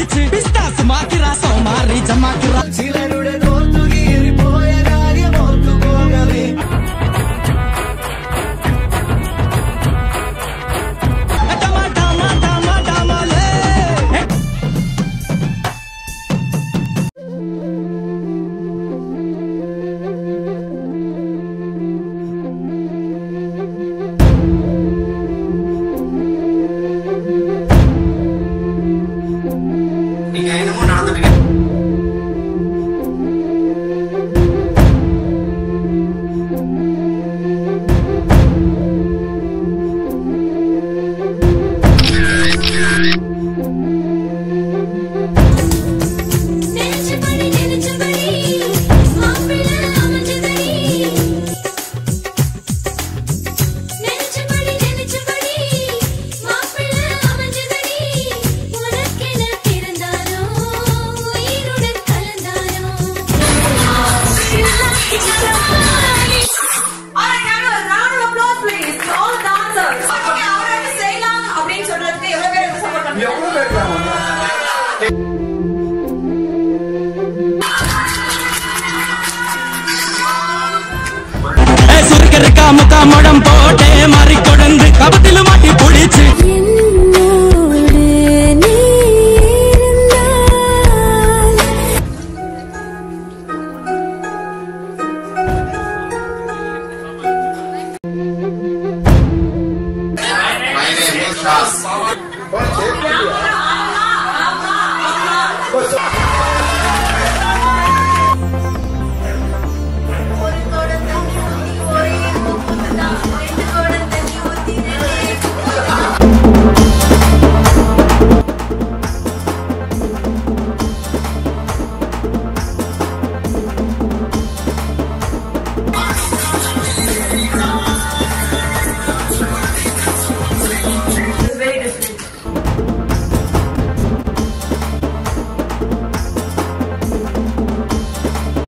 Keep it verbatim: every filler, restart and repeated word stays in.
புடிச்சு பிஸ்தாஸ் மாக்கிரா சோமாரி ஜமாக்கிரா சிலருடைய தோத்துகீறி போய காரியம் ஒத்து போகவே டமா டமா டமா டமாலே முக்கா முடம் போட்டே மாறி கொடந்து கபத்தில மாட்டி புடிச்சு My name is Shah.